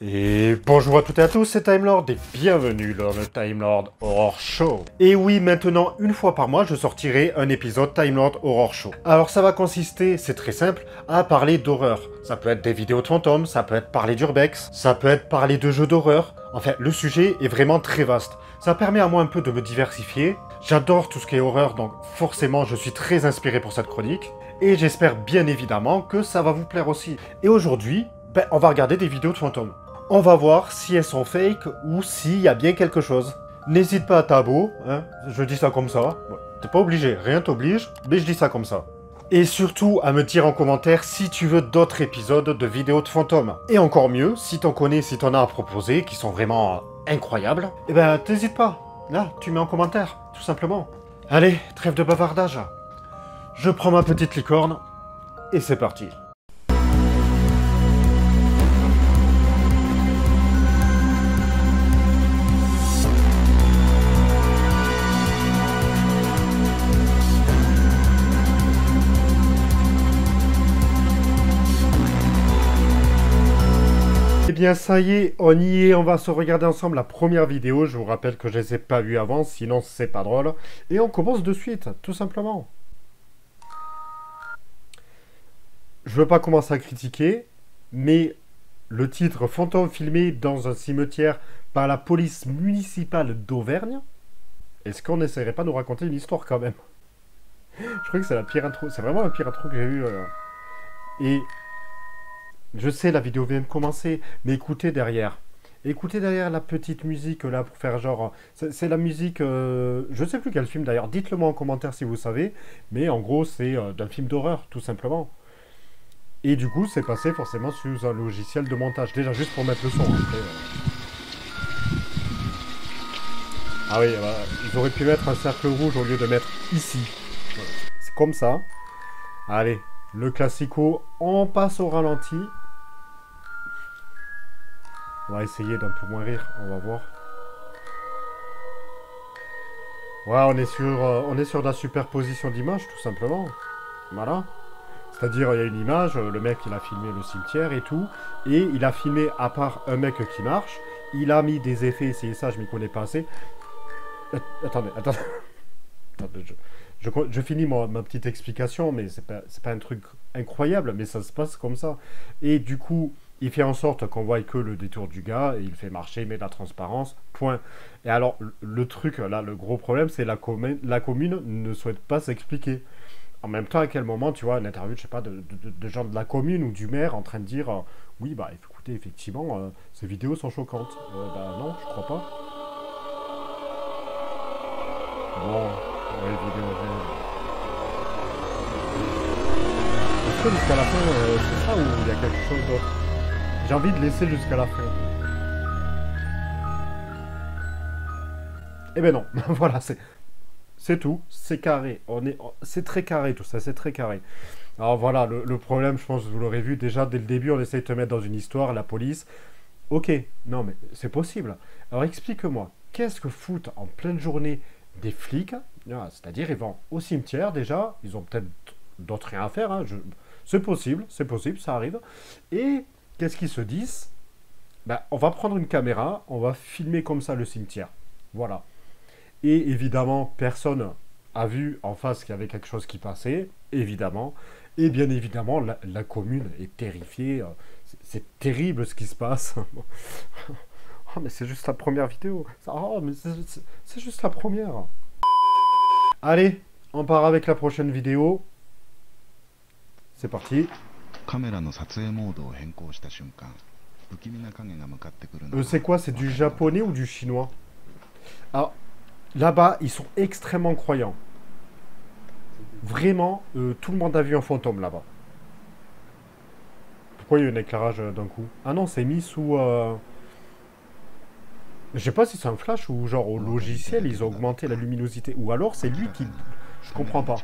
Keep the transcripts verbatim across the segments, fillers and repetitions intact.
Et bonjour à toutes et à tous, c'est Timelord et bienvenue dans le Timelord Horror Show. Et oui, maintenant, une fois par mois, je sortirai un épisode Timelord Horror Show. Alors ça va consister, c'est très simple, à parler d'horreur. Ça peut être des vidéos de fantômes, ça peut être parler d'urbex, ça peut être parler de jeux d'horreur. Enfin, le sujet est vraiment très vaste. Ça permet à moi un peu de me diversifier. J'adore tout ce qui est horreur, donc forcément je suis très inspiré pour cette chronique. Et j'espère bien évidemment que ça va vous plaire aussi. Et aujourd'hui, ben, on va regarder des vidéos de fantômes. On va voir si elles sont fake ou s'il y a bien quelque chose. N'hésite pas à t'abonner, hein, je dis ça comme ça. Bon, t'es pas obligé, rien t'oblige, mais je dis ça comme ça. Et surtout à me dire en commentaire si tu veux d'autres épisodes de vidéos de fantômes. Et encore mieux, si t'en connais, si t'en as à proposer, qui sont vraiment incroyables, eh ben t'hésites pas. Là, tu mets en commentaire, tout simplement. Allez, trêve de bavardage. Je prends ma petite licorne, et c'est parti. Eh bien ça y est, on y est, on va se regarder ensemble la première vidéo. Je vous rappelle que je les ai pas vues avant, sinon c'est pas drôle. Et on commence de suite, tout simplement. Je veux pas commencer à critiquer, mais le titre « Fantôme filmé dans un cimetière par la police municipale d'Auvergne », est-ce qu'on n'essaierait pas de nous raconter une histoire quand même? Je crois que c'est la pire intro, c'est vraiment la pire intro que j'ai eue. Euh... Et... je sais, la vidéo vient de commencer, mais écoutez derrière. Écoutez derrière la petite musique là pour faire genre... C'est la musique... Euh, je sais plus quel film d'ailleurs, dites-le moi en commentaire si vous savez. Mais en gros, c'est euh, d'un film d'horreur, tout simplement. Et du coup, c'est passé forcément sous un logiciel de montage. Déjà, juste pour mettre le son. Après, euh... ah oui, bah, ils auraient pu mettre un cercle rouge au lieu de mettre ici. Voilà. C'est comme ça. Allez, le classico, on passe au ralenti. On va essayer d'un peu moins rire, on va voir. Ouais, on est sur, euh, on est sur de la superposition d'images, tout simplement. Voilà. C'est-à-dire, il y a une image, le mec, il a filmé le cimetière et tout, et il a filmé, à part un mec qui marche, il a mis des effets, c'est ça, je m'y connais pas assez. Euh, attendez, attendez. attendez je, je, je finis ma, ma petite explication, mais c'est pas, c'est pas un truc incroyable, mais ça se passe comme ça. Et du coup... il fait en sorte qu'on voit que le détour du gars, et il fait marcher, met de la transparence, point. Et alors, le truc, là, le gros problème, c'est la, commune, la commune ne souhaite pas s'expliquer. En même temps, à quel moment, tu vois, une interview, je sais pas, de, de, de gens de la commune ou du maire en train de dire, euh, oui, bah, écoutez, effectivement, euh, ces vidéos sont choquantes. Euh, bah non, je crois pas. Bon, ouais, vidéo, est-ce que jusqu'à la fin, euh, c'est ça ou il y a quelque chose d'autre? J'ai envie de laisser jusqu'à la fin. Eh ben non, voilà, c'est c'est tout, c'est carré. On est, c'est très carré tout ça, c'est très carré. Alors voilà, le, le problème, je pense que vous l'aurez vu, déjà dès le début, on essaye de te mettre dans une histoire, la police. Ok, non mais c'est possible. Alors explique-moi, qu'est-ce que foutent en pleine journée des flics? C'est-à-dire, ils vont au cimetière déjà, ils ont peut-être d'autres rien à faire, hein, je... c'est possible, c'est possible, ça arrive. Et... qu'est-ce qu'ils se disent? Ben, on va prendre une caméra, on va filmer comme ça le cimetière. Voilà. Et évidemment, personne a vu en face qu'il y avait quelque chose qui passait, évidemment. Et bien évidemment, la, la commune est terrifiée. C'est terrible ce qui se passe. Oh, mais c'est juste la première vidéo. Oh, mais c'est juste la première. Allez, on part avec la prochaine vidéo. C'est parti. Euh, c'est quoi? C'est du japonais ou du chinois? Alors, là-bas, ils sont extrêmement croyants. Vraiment, euh, tout le monde a vu un fantôme là-bas. Pourquoi il y a un éclairage euh, d'un coup? Ah non, c'est mis sous... Euh... je sais pas si c'est un flash ou genre au logiciel, ils ont augmenté la luminosité. Ou alors, c'est lui qui... je comprends pas.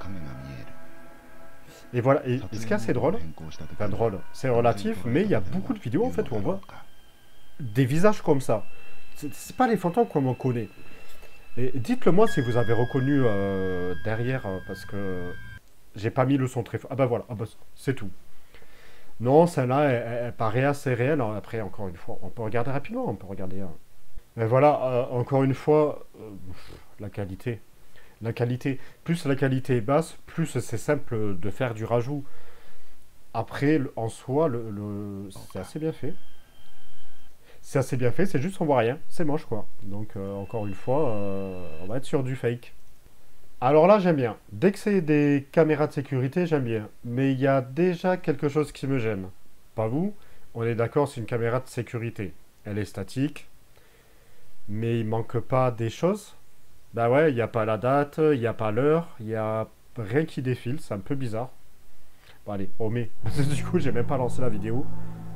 Et voilà, et, et ce qui est assez drôle, enfin drôle, c'est relatif, mais il y a beaucoup de vidéos en fait où on voit des visages comme ça. C'est pas les fantômes comme on connaît. Et dites-le moi si vous avez reconnu euh, derrière, euh, parce que j'ai pas mis le son très fort. Ah bah voilà, ah bah, c'est tout. Non, celle-là, elle, elle- elle paraît assez réelle. Alors, après, encore une fois, on peut regarder rapidement, on peut regarder. Hein. Mais voilà, euh, encore une fois, euh, la qualité. La qualité. Plus la qualité est basse, plus c'est simple de faire du rajout. Après, le- en soi, le, le- c'est assez bien fait. C'est assez bien fait, c'est juste on voit rien. C'est moche, quoi. Donc, euh, encore une fois, euh, on va être sur du fake. Alors là, j'aime bien. Dès que c'est des caméras de sécurité, j'aime bien. Mais il y a déjà quelque chose qui me gêne. Pas vous? On est d'accord, c'est une caméra de sécurité. Elle est statique, mais il manque pas des choses. Bah ouais, il n'y a pas la date, il n'y a pas l'heure, il n'y a rien qui défile, c'est un peu bizarre. Bon allez, on met. Du coup, j'ai même pas lancé la vidéo.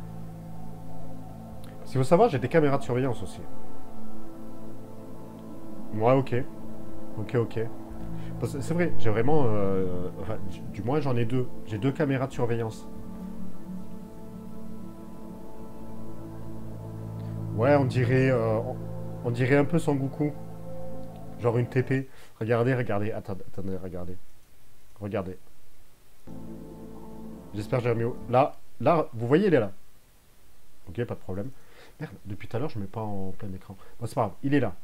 Si vous savoir, j'ai des caméras de surveillance aussi. Ouais, ok. Ok, ok. Parce que c'est vrai, j'ai vraiment... euh, enfin, du moins, j'en ai deux. J'ai deux caméras de surveillance. Ouais, on dirait... euh, on, on dirait un peu Sangoku. Genre une T P. Regardez, regardez. Attendez, attendez, regardez. Regardez. J'espère que j'ai mieux. Là, là, vous voyez, il est là. Ok, pas de problème. Merde, depuis tout à l'heure, je mets pas en plein écran. Bon, c'est pas grave, il est là.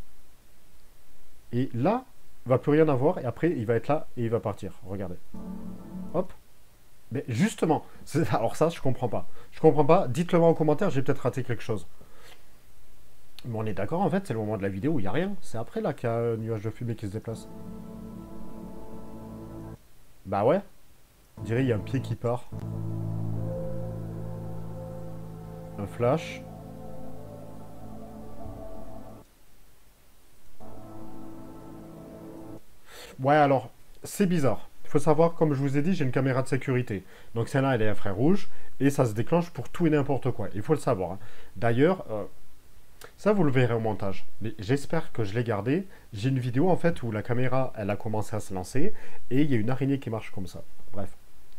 Et là, il va plus rien avoir, et après, il va être là, et il va partir. Regardez. Hop. Mais justement, alors ça, je comprends pas. Je comprends pas. Dites-le moi en commentaire, j'ai peut-être raté quelque chose. Mais on est d'accord, en fait, c'est le moment de la vidéo où il n'y a rien. C'est après, là, qu'il y a un nuage de fumée qui se déplace. Bah ouais. On dirait qu'il y a un pied qui part. Un flash. Ouais, alors, c'est bizarre. Il faut savoir, comme je vous ai dit, j'ai une caméra de sécurité. Donc celle-là, elle est infrarouge, et ça se déclenche pour tout et n'importe quoi. Il faut le savoir. Hein. D'ailleurs, euh, ça, vous le verrez au montage. Mais j'espère que je l'ai gardé. J'ai une vidéo, en fait, où la caméra, elle a commencé à se lancer, et il y a une araignée qui marche comme ça. Bref.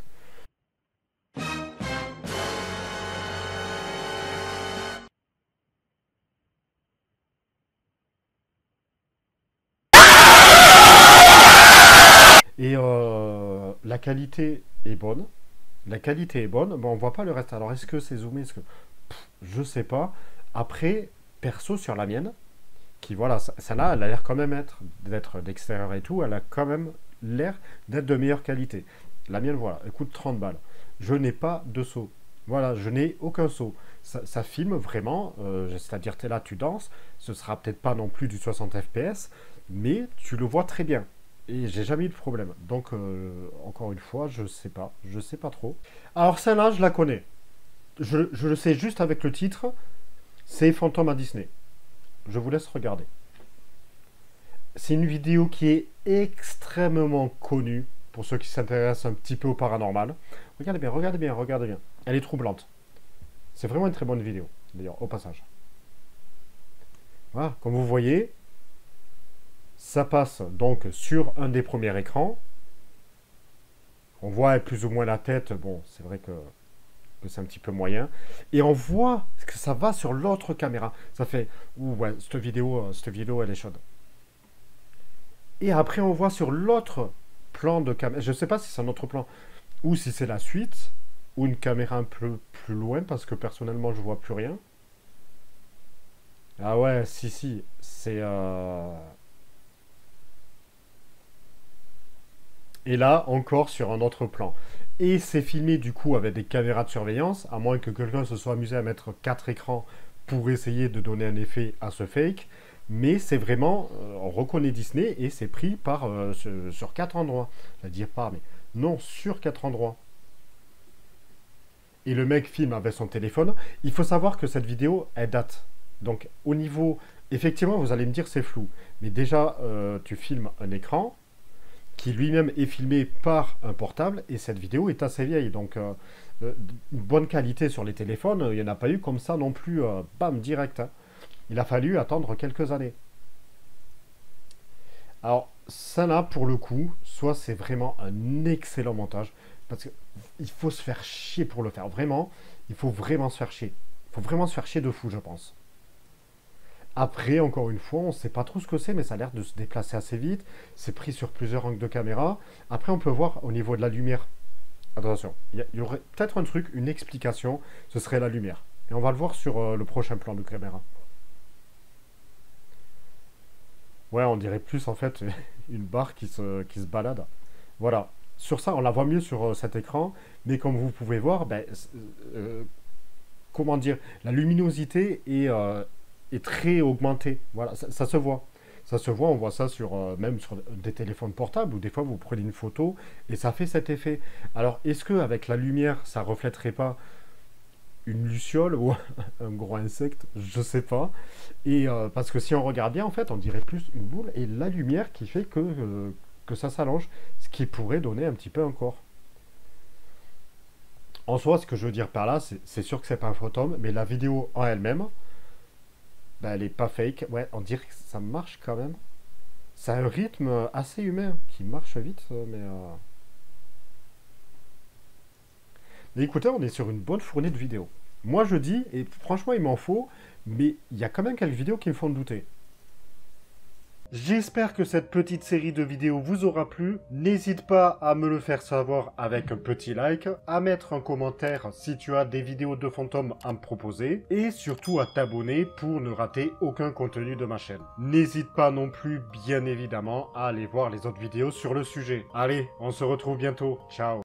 Et euh, la qualité est bonne. La qualité est bonne. Bon, on voit pas le reste. Alors, est-ce que c'est zoomé? Est-ce que... Pff, je sais pas. Après, perso, sur la mienne, qui voilà, celle-là, elle a l'air quand même être d'être d'extérieur et tout, elle a quand même l'air d'être de meilleure qualité. La mienne, voilà, elle coûte trente balles. Je n'ai pas de saut. Voilà, je n'ai aucun saut. Ça, ça filme vraiment, euh, c'est-à-dire tu es là, tu danses, ce sera peut-être pas non plus du soixante F P S, mais tu le vois très bien. Et j'ai jamais eu de problème. Donc, euh, encore une fois, je sais pas. Je sais pas trop. Alors, celle-là, je la connais. Je, je le sais juste avec le titre. C'est Fantôme à Disney. Je vous laisse regarder. C'est une vidéo qui est extrêmement connue pour ceux qui s'intéressent un petit peu au paranormal. Regardez bien, regardez bien, regardez bien. Elle est troublante. C'est vraiment une très bonne vidéo, d'ailleurs, au passage. Voilà, comme vous voyez, ça passe donc sur un des premiers écrans. On voit plus ou moins la tête. Bon, c'est vrai que, que c'est un petit peu moyen. Et on voit que ça va sur l'autre caméra. Ça fait, ouh, ouais, cette vidéo, cette vidéo, elle est chaude. Et après, on voit sur l'autre plan de caméra, je ne sais pas si c'est un autre plan, ou si c'est la suite, ou une caméra un peu plus loin, parce que personnellement, je vois plus rien. Ah ouais, si, si, c'est... Euh... Et là, encore sur un autre plan. Et c'est filmé, du coup, avec des caméras de surveillance, à moins que quelqu'un se soit amusé à mettre quatre écrans pour essayer de donner un effet à ce fake. Mais c'est vraiment, euh, on reconnaît Disney et c'est pris par, euh, sur, sur quatre endroits. Je vais dire pas, mais non, sur quatre endroits. Et le mec filme avec son téléphone. Il faut savoir que cette vidéo, elle date. Donc au niveau, effectivement, vous allez me dire c'est flou. Mais déjà, euh, tu filmes un écran qui lui-même est filmé par un portable et cette vidéo est assez vieille. Donc euh, euh, une bonne qualité sur les téléphones, il n'y en a pas eu comme ça non plus, euh, bam, direct. Hein. Il a fallu attendre quelques années. Alors, ça là, pour le coup, soit c'est vraiment un excellent montage, parce qu'il faut se faire chier pour le faire. Vraiment, il faut vraiment se faire chier. Il faut vraiment se faire chier de fou, je pense. Après, encore une fois, on ne sait pas trop ce que c'est, mais ça a l'air de se déplacer assez vite. C'est pris sur plusieurs angles de caméra. Après, on peut voir au niveau de la lumière. Attention, il y, y aurait peut-être un truc, une explication, ce serait la lumière. Et on va le voir sur euh, le prochain plan de caméra. Ouais, on dirait plus en fait une barre qui se, qui se balade. Voilà. Sur ça, on la voit mieux sur euh, cet écran, mais comme vous pouvez voir, ben, euh, comment dire, la luminosité est, euh, est très augmentée. Voilà, ça, ça se voit. Ça se voit, on voit ça sur, euh, même sur des téléphones portables, où des fois vous prenez une photo et ça fait cet effet. Alors, est-ce qu'avec la lumière, ça reflèterait pas une luciole ou un gros insecte? Je sais pas. Et euh, parce que si on regarde bien, en fait, on dirait plus une boule et la lumière qui fait que, euh, que ça s'allonge, ce qui pourrait donner un petit peu un corps. En soi, ce que je veux dire par là, c'est c'est sûr que c'est pas un fantôme, mais la vidéo en elle-même, ben, elle est pas fake. Ouais, on dirait que ça marche quand même. C'est un rythme assez humain, qui marche vite, euh, mais... euh, mais écoutez, on est sur une bonne fournée de vidéos. Moi, je dis, et franchement, il m'en faut, mais il y a quand même quelques vidéos qui me font douter. J'espère que cette petite série de vidéos vous aura plu. N'hésite pas à me le faire savoir avec un petit like, à mettre un commentaire si tu as des vidéos de fantômes à me proposer, et surtout à t'abonner pour ne rater aucun contenu de ma chaîne. N'hésite pas non plus, bien évidemment, à aller voir les autres vidéos sur le sujet. Allez, on se retrouve bientôt. Ciao.